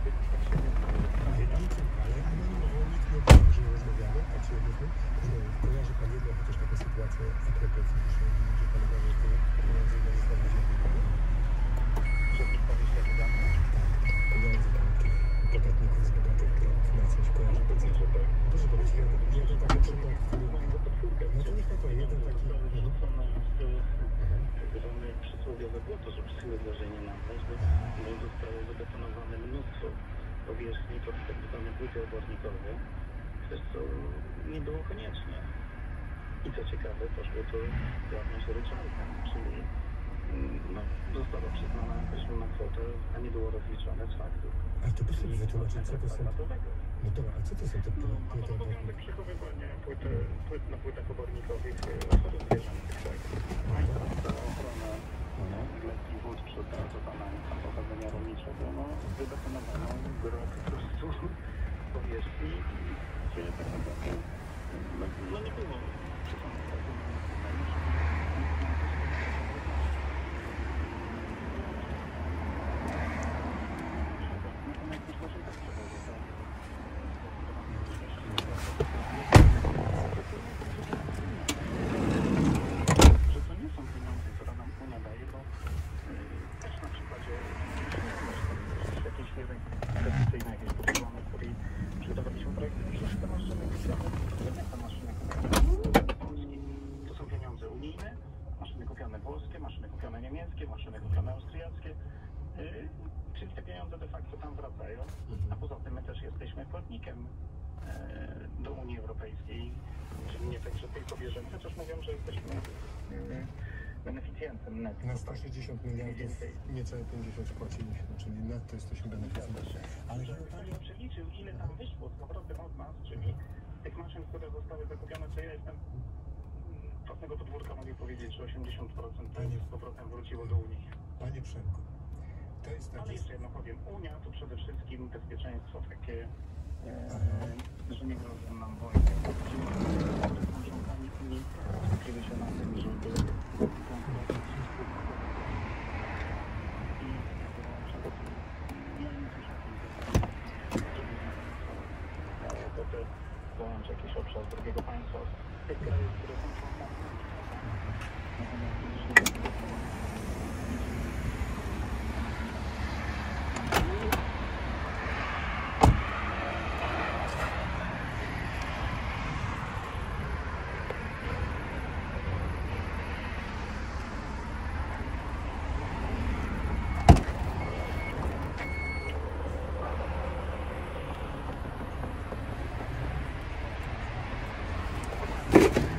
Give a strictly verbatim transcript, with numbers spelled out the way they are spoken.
Ale anonimowo nikt nie wie, że rozmawiamy, a czy mówmy, kojarzy pan jedną chociaż taką sytuację a propos dzisiaj, gdzie pan uważa, że pieniądze nie zostały wzięte? Że mi powie się wydane? Tak, pieniądze banków, podatników z bogatych krajów, na coś kojarzy pan coś? Proszę powiedzieć, jeden, jeden taki przykład, który... No to niech pan powie, jeden taki... Mamy przysłowiowe błoto, że przyszły wrażenie nam choćby, bo zostało zabetonowane mnóstwo powierzchni pod tak zwane płyty obornikowe, też co nie było koniecznie. I co ciekawe, poszło to płatność ryczałtem, czyli no, została przyznana określona kwota, a nie było rozliczone z faktu. A to proszę mi wytłumaczyć, co to są... No dobra, a co to są te płyty obornikowe? No, obowiązek przechowywania płyt, płyt na płytach obornikowych osób zwierzęcych, tak. Państwa ochrona lekki wód przed pracowaniem pochodzenia rolniczego, no wybetonowano gro po prostu powierzchni, gdzie tak naprawdę no, no nie było maszyny kupione austriackie, yy, czyli te pieniądze de facto tam wracają, a poza tym my też jesteśmy płatnikiem yy, do Unii Europejskiej, czyli nie tak, że tylko bierzemy, chociaż mówią, że jesteśmy yy, beneficjentem netto. Na sto sześćdziesiąt miliardów niecałe pięćdziesiąt płaciliśmy, czyli netto jesteśmy beneficjentem. Ale że Panie przeliczył, ile tam wyszło z powrotem od nas, czyli tych maszyn, które zostały zakupione, to ja jestem własnego podwórka mogę powiedzieć, że osiemdziesiąt procent z powrotem wróciło do Unii. Panie Przemku, to jest takie... Ale jeszcze jedno powiem, Unia to przede wszystkim bezpieczeństwo takie, e, że nie grożą nam wojny. Członkami Unii skupiły się na tym, żeby konkurować i ja nie słyszę o tym, zająć jakiś obszar drugiego państwa. Tych krajów, które są członkami. Thank you.